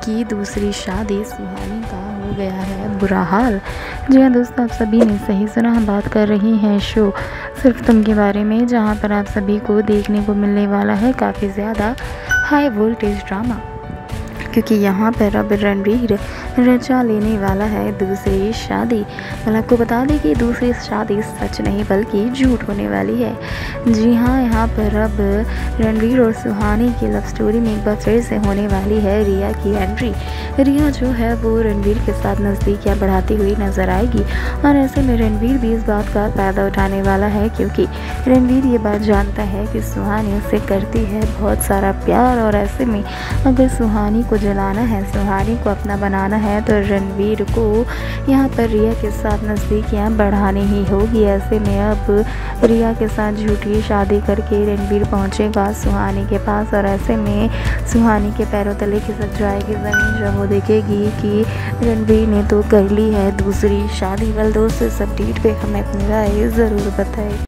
की दूसरी शादी सुहानी का हो गया है बुरा हाल। जी हाँ दोस्तों, आप सभी ने सही सुना, हम बात कर रही हैं शो सिर्फ तुम के बारे में, जहां पर आप सभी को देखने को मिलने वाला है काफ़ी ज़्यादा हाई वोल्टेज ड्रामा, क्योंकि यहाँ पर अब रणवीर रचा लेने वाला है दूसरी शादी। कल आपको बता दें कि दूसरी शादी सच नहीं बल्कि झूठ होने वाली है। जी हाँ, यहाँ पर अब रणवीर और सुहानी की लव स्टोरी में एक बार फिर से होने वाली है रिया की एंट्री। रिया जो है वो रणवीर के साथ नज़दीकियाँ बढ़ाती हुई नजर आएगी, और ऐसे में रणवीर भी इस बात का फ़ायदा उठाने वाला है, क्योंकि रणवीर ये बात जानता है कि सुहानी उससे करती है बहुत सारा प्यार, और ऐसे में अगर सुहानी को जलाना है, सुहानी को अपना बनाना है, तो रणवीर को यहाँ पर रिया के साथ नज़दीकियाँ बढ़ानी ही होगी। ऐसे में अब रिया के साथ झूठी शादी करके रणवीर पहुँचेगा सुहानी के पास, और ऐसे में सुहानी के पैरों तले खिसक जाएगी ज़मीन जब वो देखेगी कि रणवीर ने तो कर ली है दूसरी शादी। वेल दोस्तों, इस अपडेट पे हमें अपनी राय ज़रूर बताएं।